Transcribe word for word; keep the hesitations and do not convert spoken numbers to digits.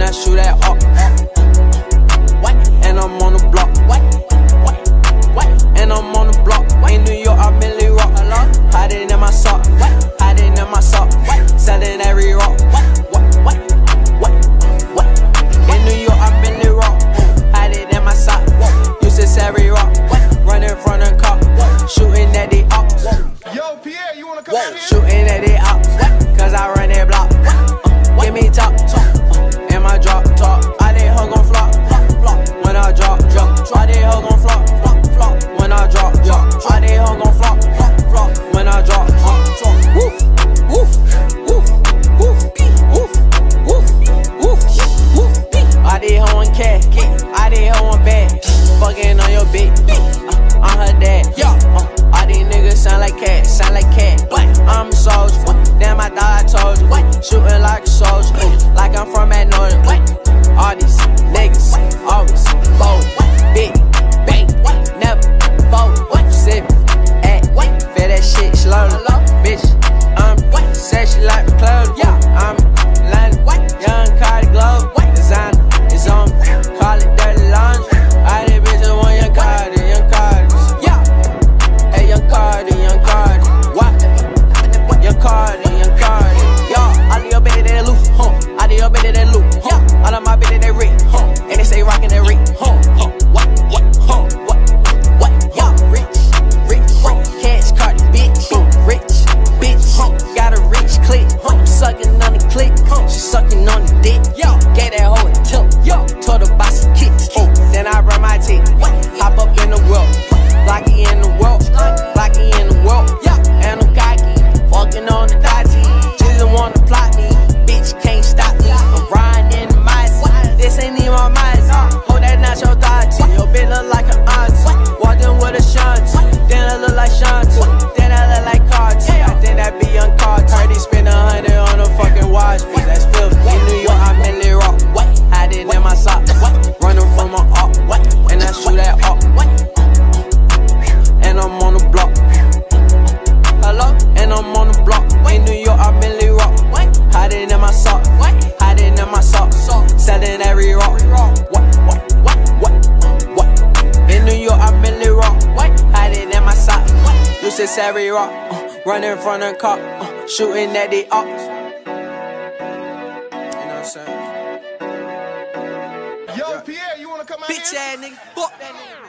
I shoot at up. And I'm on the block. And I'm on the block. In New York, I Millie rock. Hiding in my sock. Hiding in my sock. Selling every rock. In New York, I Millie rock. Hiding in my sock. Used to sell every rock. Running from the cop. Shooting at the ops. Yo, Pierre, you wanna come out here? Shooting at the ops. Cause I run that block. Uh, give me top. Uh, in my drop. Top. I did hug on flop. Flop. When I drop. Drop. I did hug on flop. Flop. Flop. When I drop. Drop. I did hug on flop. Flop. Flop. When I drop. Drop. Woof. Woof. Woof. Woof. Woof. Woof. Woof. Woof. I did hug on cat. I did hug on bag. Fucking on your bitch. Uh, I'm her dad. Yeah. Uh, all these niggas sound like cats. Sound like cat. I'm a soldier. Damn, I thought I told you. Shooting like a soldier. Like I'm from that northern. All these niggas always fold. Big bang. Never fold. Sip. Act. Feel that shit slowly. Bitch. I'm sexy like the clothes. I'm London. Young Cardi Globe. Designer. It's on me. Call it dirty laundry. All these bitches want young Cardi. Young Cardi. Yeah. Hey, young Cardi. Young Cardi. What? Young Cardi. Young Cardi. Yo, all of your bitches they loop. Huh. All of your bitches they loop. Huh. All of my bitches they rich. Huh. And they say rockin' that rich. Huh. Huh. What? What? Huh. What? What? Yo, rich. Rich. Huh. Cash Cardi. Bitch. Huh. Rich. Bitch. Huh. Got a rich click. Huh. I'm sucking on the click. Huh. She sucking on the dick. Yo. Gave that hoe a tilt. Yo. Told her boss some kicks. Huh. Then I run my teeth. Hop up in the world. Blocky in the world. Blocky in the world. Yeah. And I'm cocky. Fucking on the dodgy. Just wanna plot me. Bitch can't stop me. I'm riding in the mice. This ain't even my mice. Hold that not your thoughts. Your bitch look like an auntie. Walked in with a shanty. Then I look like Shanti. Then I look like Carti. I think that be young Carti. Heard he spend a hundred on a fucking watch piece. That's filthy. In New York, I'm in Lil Rock. Hiding in my socks. Running from my up. And I shoot that up. And I'm on the block. Hello? And I'm on the block. In New York, I'm in Lil Rock. Hiding in my sock. Hiding in my sock. Selling every rock. What? What? What? What? What? In New York, I'm in Lil Rock. Hiding in my sock. Used to sell every rock. Uh, running from the cop. Uh, shooting at the ops. You know what I'm saying? Yo, Pierre, you wanna come out Bitch here? ass nigga. Fuck that nigga.